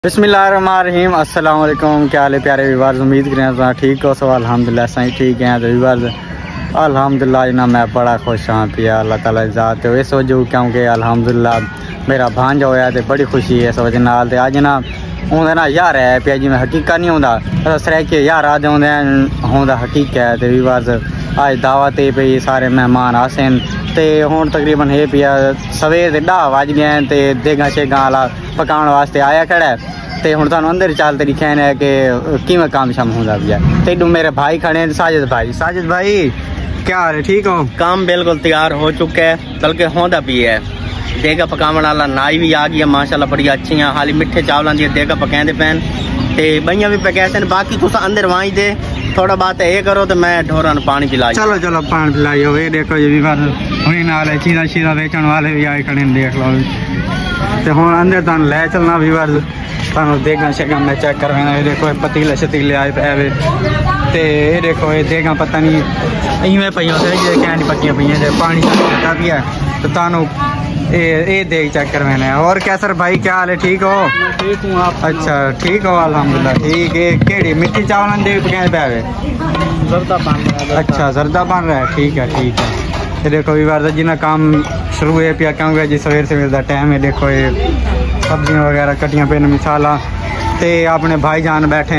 बिस्मिल्लाहिर्रहमानिर्रहीम अस्सलाम वालेकुम। क्या हाल है प्यारे व्यूअर्स, उम्मीद करें तो ठीक हो। सो अल्हम्दुलिल्लाह सही ठीक है। तो व्यूअर्स अल्हम्दुलिल्लाह ना मैं बड़ा खुश हाँ पिया अल्लाह ताला ज़ात है इस वजह क्योंकि अल्हम्दुलिल्लाह मेरा भांजा होया तो बड़ी खुशी है इस वजह नाल। ते अज ना होंदा ना यार है पिया जिमें हकीका नहीं होंदा सर के यार आदे होंदा हकीका है। तो व्यूअर्स अज दावत पे सारे मेहमान आसन तो हूँ तकरीबन है पिया सवेर के 10 बज गए तो देगा शेगा आला पकाने वास्ते आया खड़ा है। तो हूँ तुम अंदर चल तेरी कहना है कि किमें काम शाम होंदा पिया। तो मेरे भाई खड़े हैं साजिद भाई क्या हाल है, ठीक हो? काम बिल्कुल तैयार हो चुका है, बल्कि होंदा भी है। देगा पकावन वाला नाई भी आ गया माशाल्लाह, बड़ी अच्छी हैं। हाली मिठे चावलों की देगा पकाते पैन ते बइयां भी पकाते। बाकी तुस अंदर वाई दे थोड़ा बात ये करो तो मैं ढोरा पानी पिला। चलो पानी पिलाई हो। ये देखो ये भी नाल चीज़ा बेचने वाले भी आए खड़े देख लो। तो हूँ अंदर तुम लै चलना भी तुम देगा शेगा मैं चेक करवाना। ये देखो पतीले शतीले आए पे तो ये देखो ये देगा पता नहीं इवें पई कहनी पक्कियां पई पानी चलता भी है। तो तुम ये देख चेक करवाना है। और क्या सर भाई क्या हाल है, ठीक हो? ठीक हूँ, आप? अच्छा ठीक हो अल्हम्दुलिल्लाह ठीक है। केड़ी मिट्टी चावल दे पकाए पे? जर्दा बन रहा है। अच्छा जर्दा बन रहा है, ठीक है ठीक है। ये देखो भी बार जिन्ना काम शुरू है पिया क्योंकि जी सवेर का टाइम है। देखो ये सब्जियां वगैरह कटियां पे मिसाला तो अपने भाईजान बैठे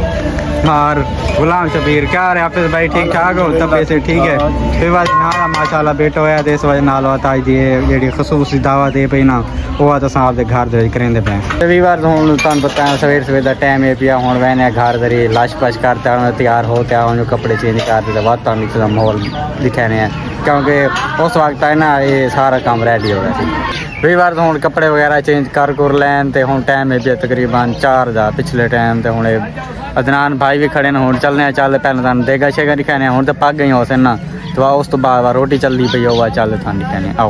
मार गुलाम शबीर क्या रहे हाफिज भाई, ठीक ठाक हो? तबीयत से ठीक है? फिर बाद नाला माशाल्लाह बेटा होया तो इस वजह नाल आज दी जी खसूसी दावत है पई ना वो तो आपके घर दे करेंदे पे। भी बार हूँ तुम पता सवेर का टाइम है पिया हूँ वहने घर दरी लाश पाश करता तैयार होता हूँ जो कपड़े चेंज करते वातावरण का माहौल दिखाने हैं क्योंकि उस वक्त है ना ये सारा काम रेडी हो गया। कई बार तो हूँ कपड़े वगैरह चेंज कर लैन तो हूँ टाइम है तकरीबन 4 का पिछले टाइम। तो हूँ अदनान भाई भी खड़े हूँ चलने चल पहले तुम देगा शेगा दिखाने हूँ तो पक गई हो ना तो उस तो बाद रोटी चलती पई हो चल तुम दिखाने आओ।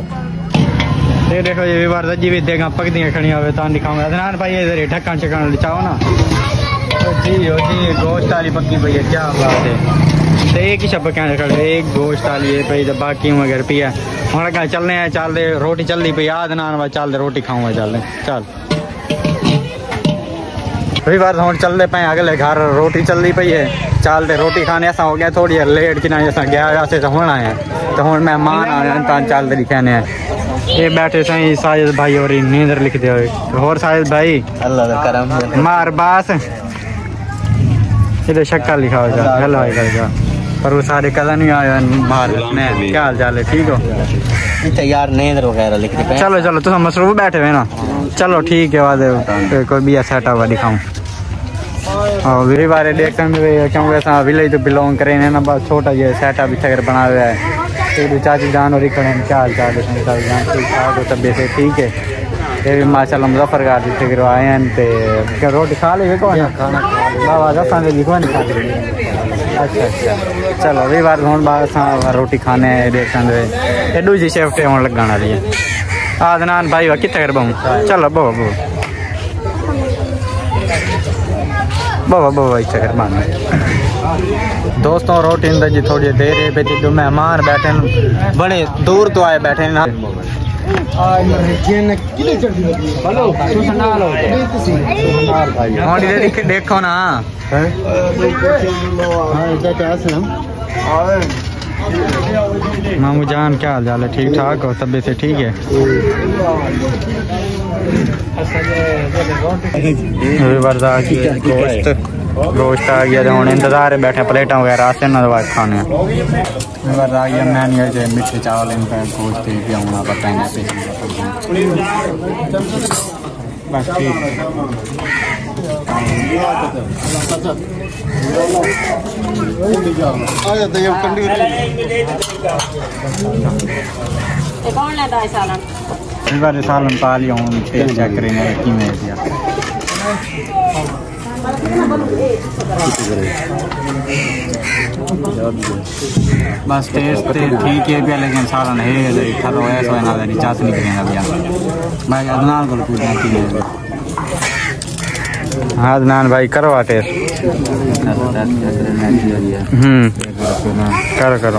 ये देखो ये भी बार जी भी देगा पकदियाँ खड़ी हो तुम दिखाऊंगा। अदनान भाई इधर ढक्कन शक्कन लिचाओ ना जी हो जी गोश्त वाली पक्की पई है क्या बात है। तो एक ही शब्द क्या खड़े एक गोश्त वाली है पई तो बाकी वगैरह पी है हूँ कहीं चलने हैं चल दे रोटी चलती पई आदनान चल दे रोटी खाऊंगा चल चल कई बार हूँ चलते पे अगले घर रोटी चलती पई है चल दे रोटी खाने ऐसा हो गया थोड़ी लेट कि ना गया वैसे तो होना है। तो हूँ मेहमान आ चल दे कहने हैं ये बैठे सही साजिद भाई और नींदर लिखते हुए। और साजिद भाई अल्लाह करम मार बास इधर शक्का लिखा हो जा हेलो करगा पर वो सारे कदम नहीं आए बाहर में। क्या हाल चाल है, ठीक हो? यार नींद वगैरह लिखते पे। चलो तुम मसरूफ बैठे हुए ना चलो ठीक है बाद कोई भी सेट हुआ दिखाऊँ। हाँ मेरे बारे देखते हैं क्योंकि ऐसा विलेज तो बिलोंग करें ना बस छोटा ये सेटअप इतना कर बना हुआ है। तो चाची जान और खड़े क्या हाल चाल है चाची जान ठीक ठाक हो तबीयत से ठीक है? ये भी माशाल्लाह मुजफ्फरगढ़ जितने गिरो आए हैं तो रोटी खा ली कौन खाना बाबा दसा लिखवा नहीं खा। अच्छा चलो अभी बार हूँ बाद रोटी खाने देखते दूसरी शिफ्ट होने लगन वाली है। आदनान भाई वह कितने कर बहु चलो बहु इच्छा कर मान दोस्तों रोटी अंदर जी थोड़ी देर है बेटी जो मेहमान बैठे बड़े दूर तो आए बैठे ना देखो ना मामू जान क्या हाल चाल है, ठीक ठाक हो? तबीयत से ठीक है? गोश्त आ गया हूँ इंतजार बैठे प्लेटा वगैरह आते ना दवा खाने आ गया मैं मिठे चावल इनका गोश्त पियाऊँगा बताएंगे बस ठीक सालन पा लिया हूँ टेस्ट चेक करेंगे कि में बस टेस्ट ठीक है भैया लेकिन सालन है खलो ऐसा ना चाशनी करेंगे भैया भाई अदनान को पूछना हाँ अदनान भाई करो टेस्ट करो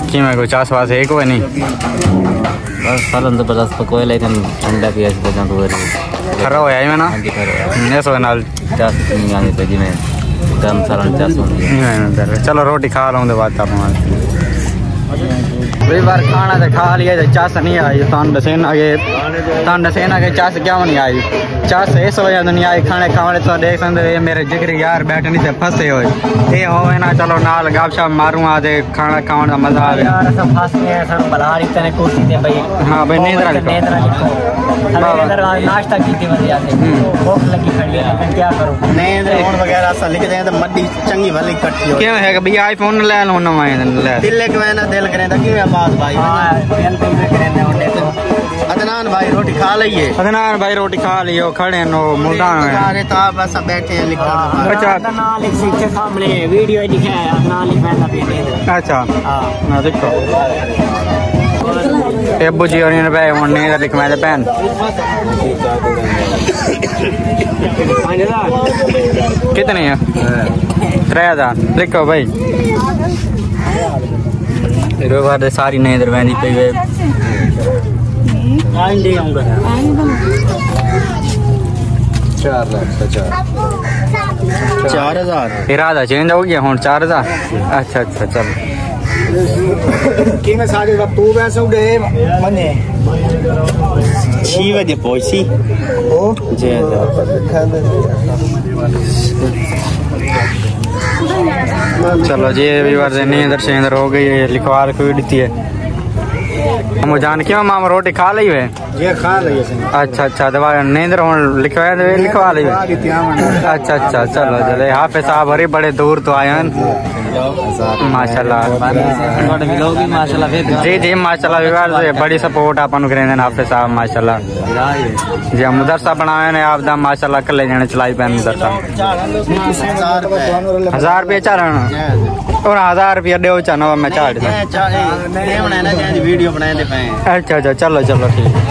कि मैं कोई चास वास है कोई नहीं बस सालन जबरदस्त पकोए लेकिन ठंडा पिया से बजा तो खरा होया है ना ऐसा नाल चास नहीं आने पे जी में गरम सालन चास होंदी चलो रोटी खा लूँ बाद आप कई बार खाना तो खा लिया तो चास नहीं आई तान दसेना के चास क्या नहीं आई चास इस वजह तो नहीं आई खाने खाने तो देख सकते मेरे जिगरी यार बैठे नहीं थे फंसे हुए ये हो ना चलो नाल गपशप मारूँ आते खाना खाने का मजा आ गया हाँ भाई नाश्ता की भूख लगी खड़ी है क्या करूं नींद वगैरह सा लिख दे तो मड्डी चंगी भली इकट्ठी हो क्यों है कि भैया आईफोन ले लो ना मैं दिल के मैंने दिल करे तो क्यों बात भाई अदनान भाई रोटी खा लिये अदनान भाई रोटी खा लियो खड़े नो मुल्तान में अरे तो आप बस बैठे हैं लिखा अच्छा नाम लिख सीधे सामने वीडियो दिखा है नाम लिख मैंने भी अच्छा ना देखो अब्बू जी और नींद लिख मैं पैन कितनी है 3000 लिखो भाई बार सारी नींद रही पे 4000 इरादा चेंज हो गया हूँ 4000 अच्छा अच्छा चलो तू वैसे उड़े मने 6 बजे पहुंची चलो जी नींदर शेंदर हो गई है लिखवा दी है हम जान क्यों मामा रोटी खा ली है ये खा ली अच्छा अच्छा दवा नींदर लिखवा ली अच्छा अच्छा चलो चलो हाफिज साहब हरी बड़े दूर तो आए हैं माशाल्लाह जी जी माशाल्लाह बड़ी सपोर्ट अपन करें हाफिज साहब माशाल्लाह जी हम मदरसा बनाए ने आप माशाल्लाह कले जने चलाई पे मदरसा 1000 रुपये चारण और 1000 रुपया दो चाह मैं चाड़ वीडियो बनाए अच्छा अच्छा चलो चलो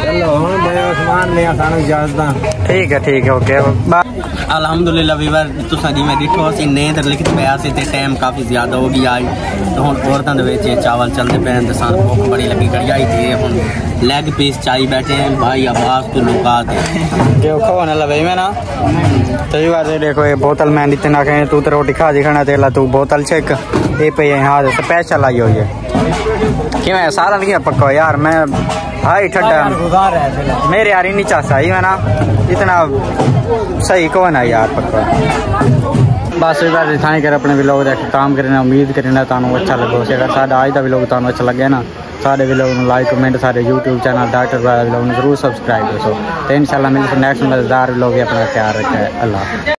ठीक है ओके अलहमदुलिल्लाह वीवर तुसा जिवें डिठो सी नींद लिखते पिया सी ते टाइम काफ़ी ज़्यादा हो गया आई तो हुण औरतां दे विच चावल चलते पे ते सानू भुख बड़ी लगी कड़ियाई थी हुण लेग पीस चाई बैठे हैं भाई आवाज़ तो लुका दे जो खाने लगे मैं ना तो ये बात देखो ये बोतल मैं नीचे ना खाए तू तो रोटी खा जी खाना तेला तू बोतल चेक ये पे यहाँ स्पेशल आई हुई है क्यों है सारा नहीं पक्का यार मैं हाई ठंडा मेरे यार नहीं चाहता ही मैं ना इतना सही कौन है यार पक्का बस इस बार दिखाई कर अपने व्लॉग देख काम करना उम्मीद करना तानू अच्छा लगो अगर साढ़ा आज का व्लॉग तानू अच्छा लगे ना सारे व्लॉग लाइक कमेंट सारे यूट्यूब चैनल डॉक्टर व्लॉग जरूर सब्सक्राइब करो तो इंशाल्लाह मिलते नेक्स्ट मजेदार व्लॉग अपना ख्याल रखें अल्लाह।